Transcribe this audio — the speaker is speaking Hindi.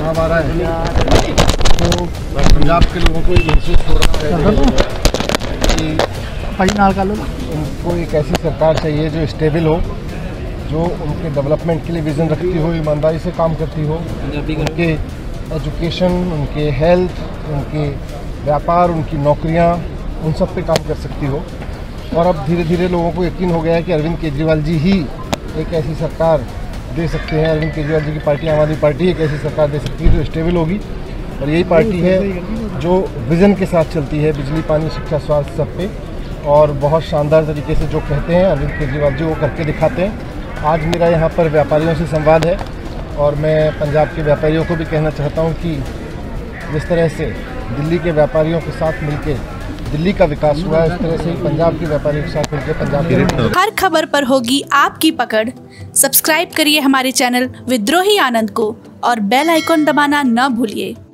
चुनाव आ रहा है तो पंजाब के लोगों को ये महसूस हो रहा है कि उनको एक ऐसी सरकार चाहिए जो स्टेबल हो, जो उनके डेवलपमेंट के लिए विज़न रखती हो, ईमानदारी से काम करती हो, उनके एजुकेशन, उनके हेल्थ, उनके व्यापार, उनकी नौकरियां, उन सब पे काम कर सकती हो। और अब धीरे धीरे लोगों को यकीन हो गया है कि अरविंद केजरीवाल जी ही एक ऐसी सरकार दे सकते हैं। अरविंद केजरीवाल जी की पार्टी आम आदमी पार्टी एक ऐसी सरकार दे सकती है जो स्टेबल होगी, और यही पार्टी है जो विज़न के साथ चलती है, बिजली, पानी, शिक्षा, स्वास्थ्य सब पे, और बहुत शानदार तरीके से जो कहते हैं अरविंद केजरीवाल जी वो करके दिखाते हैं। आज मेरा यहाँ पर व्यापारियों से संवाद है और मैं पंजाब के व्यापारियों को भी कहना चाहता हूँ कि जिस तरह से दिल्ली के व्यापारियों के साथ मिलकर दिल्ली का विकास हुआ है, इस तरह से ही पंजाब के व्यापारियों के साथ मिलकर पंजाब के हर खबर पर होगी आपकी पकड़। सब्सक्राइब करिए हमारे चैनल विद्रोही आनंद को और बेल आइकॉन दबाना न भूलिए।